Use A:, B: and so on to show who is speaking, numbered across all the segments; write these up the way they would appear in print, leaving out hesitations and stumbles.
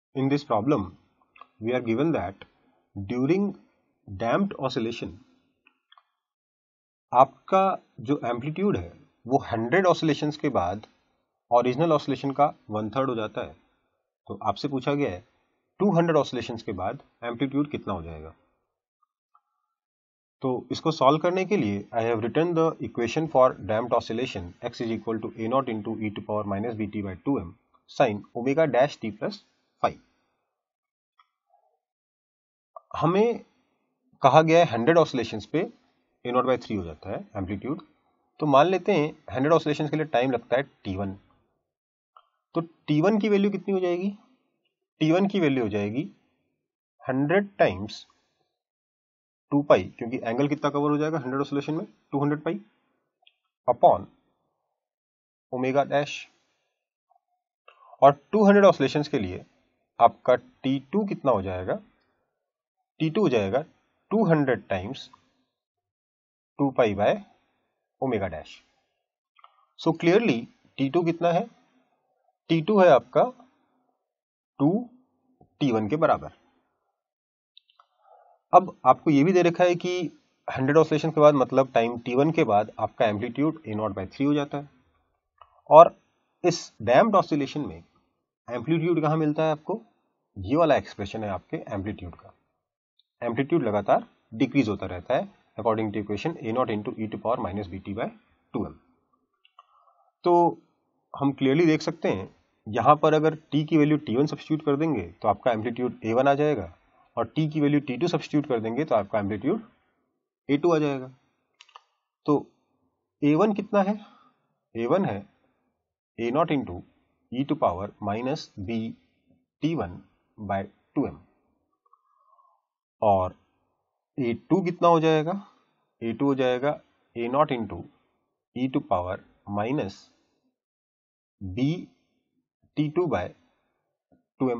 A: In this problem, we are given that during damped oscillation, आपका जो amplitude है वो 100 ऑसिलेशंस के बाद ओरिजिनल ऑसिलेशन का 1/3 हो जाता है। तो आपसे पूछा गया है 200 ऑसिलेशंस के बाद एम्पलीट्यूड कितना हो जाएगा। तो इसको सॉल्व करने के लिए I have written the equation for damped oscillation x is equal to a0 into e to power minus bt by 2m sine omega dash t plus 5। हमें कहा गया है 100 ऑसिलेशंस पे a0 बाई 3 हो जाता है एम्पलीट्यूड। तो मान लेते हैं 100 ऑसिलेशंस के लिए टाइम लगता है t1। तो t1 की वैल्यू कितनी हो जाएगी? t1 की वैल्यू हो जाएगी 100 टाइम्स 2 पाई, क्योंकि एंगल कितना कवर हो जाएगा 100 ऑसिलेशन में 200 पाई अपॉन ओमेगा डैश। और 200 ऑसिलेशंस के लिए आपका t2 कितना हो जाएगा? t2 हो जाएगा 200 times 2 pi by omega dash. So clearly t2 कितना है? t2 है आपका 2 t1 के बराबर। अब आपको यह भी दे रखा है कि 100 ऑसिलेशन के बाद मतलब टाइम t1 के बाद आपका एम्पलीट्यूड a0 बाई 3 हो जाता है। और इस डैम्प्ड ऑसिलेशन में एम्पलीट्यूड कहां मिलता है आपको? ये वाला एक्सप्रेशन है आपके एम्पलीट्यूड का। एम्पलीट्यूड लगातार डिक्रीज होता रहता है according to equation a0 into e to power minus bt by 2m। तो हम क्लियरली देख सकते हैं यहां पर अगर t की वैल्यू t1 सब्स्टिट्यूट कर देंगे तो आपका एम्पलीट्यूड a1 आ जाएगा, और t की वैल्यू t2 सब्स्टिट्यूट कर देंगे तो आपका एम्पलीट्यूड a2 आ जाएगा। तो a1 कितना है? a1 है a0 into e to power minus b t1 by 2m। और a2 कितना हो जाएगा? a2 हो जाएगा a0 into e to power minus b t2 by 2m।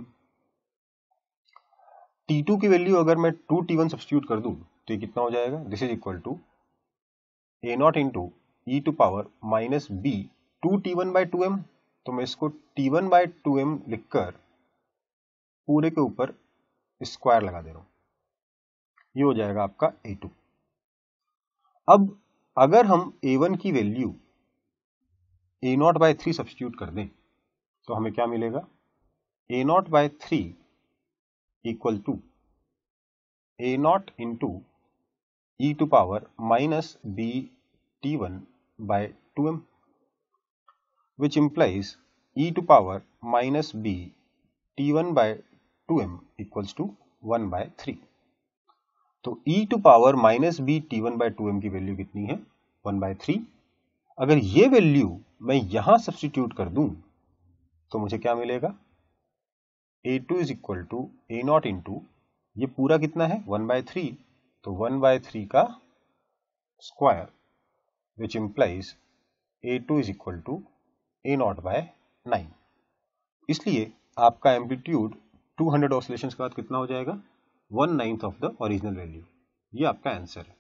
A: t2 की वैल्यू अगर मैं 2t1 सब्स्टिट्यूट कर दूं तो ये कितना हो जाएगा? This is equal to a0 into e to power minus b 2t1 by 2m। तो मैं इसको t1 बाय 2m लिखकर पूरे के ऊपर स्क्वायर लगा दे रहा हूं। ये हो जाएगा आपका a2। अब अगर हम a1 की वैल्यू a0 बाय 3 सब्स्टिट्यूट कर दें तो हमें क्या मिलेगा? a0 by 3 equal to a0 into e to power minus b t1 by 2m, which implies e to power minus b t1 by 2m equals to 1 by 3। तो e to power minus b t1 by 2m की value कितनी है? 1 by 3। अगर ये value मैं यहां substitute कर दूं तो मुझे क्या मिलेगा? a2 is equal to a0 into ये पूरा कितना है? 1 बाय 3। तो 1 बाय 3 का square, which implies a2 is equal to a0 by 9। इसलिए आपका एम्पलीट्यूड 200 ऑसिलेशंस के बाद कितना हो जाएगा? 1/9 ऑफ द ओरिजिनल वैल्यू। ये आपका आंसर है।